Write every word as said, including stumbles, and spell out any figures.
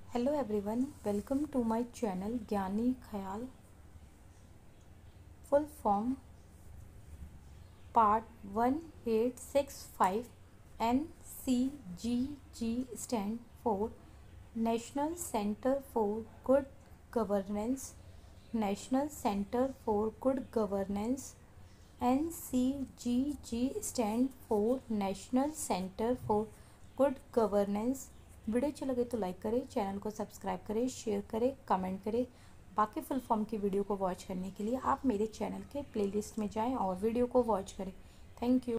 Hello everyone, welcome to my channel Gyani Khayal. Full form part one eight six five. N C G G stand for national centre for good governance. National centre for good governance. N C G G stand for national centre for good governance. Video अच्छी लगे तो like करें, channel को subscribe करें, share करें, comment करें। बाकी full form की वीडियो को वॉच करने के लिए आप मेरे चैनल के प्लेलिस्ट में जाएं और वीडियो को वॉच करें। Thank you.